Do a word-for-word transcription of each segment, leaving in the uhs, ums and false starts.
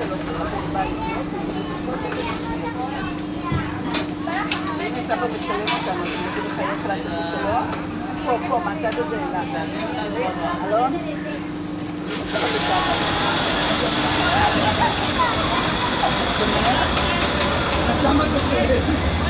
שלו שלכם בא לקנות. הנה סבא מצלם אותנו, אני מבין לחייך לעשות שלו. פה, פה, מהצד הזה אליו. אלון? סבא בסבא. למה בסדר?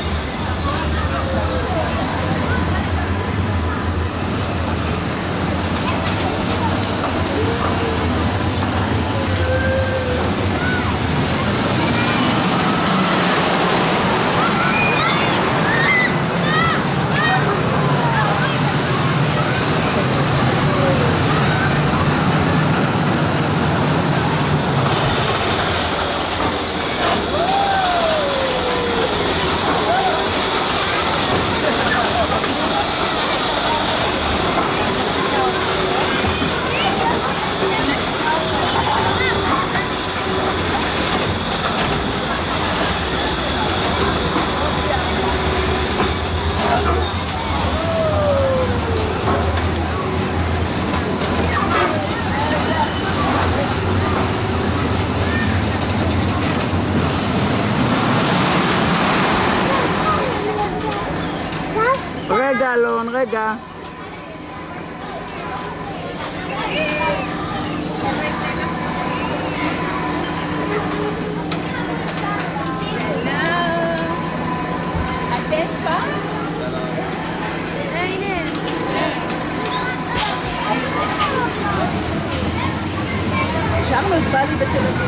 רגע, אלון, רגע. אתם פה? הנה. השארנו את בעלי בתל אביב.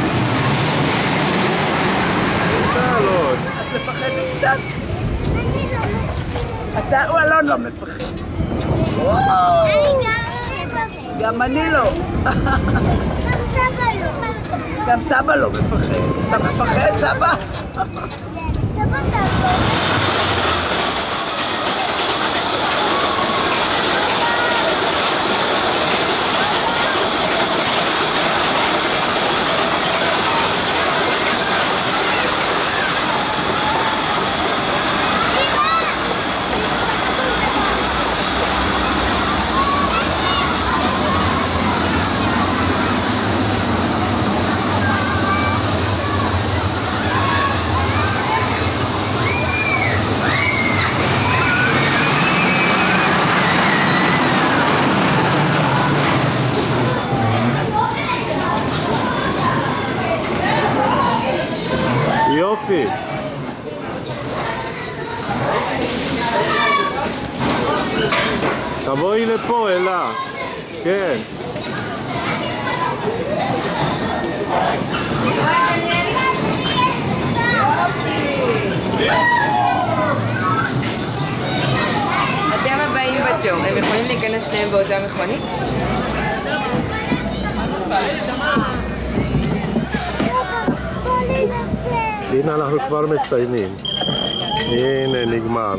אתה אלון. את מפחדת קצת? אתה, הוא אלון לא מפחד. גם אני לא. גם סבא לא. גם סבא לא מפחד. אתה מפחד, סבא? סבא תעבור. יופי. תבואי לפה, אלה. כן. אתם הבאים בתור, הם יכולים להיכנס שניהם באותה מכונית? הנה אנחנו כבר מסיימים. הנה נגמר.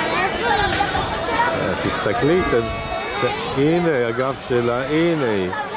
תסתכלי, הנה הגב שלה, הנה היא.